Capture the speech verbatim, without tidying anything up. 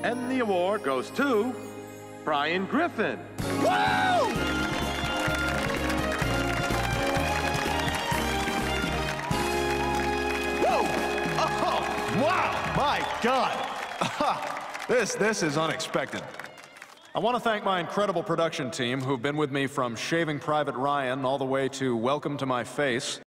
And the award goes to Brian Griffin. Woo! Whoa! Oh, wow! My God! This, this is unexpected. I want to thank my incredible production team who've been with me from Shaving Private Ryan all the way to Welcome to My Face.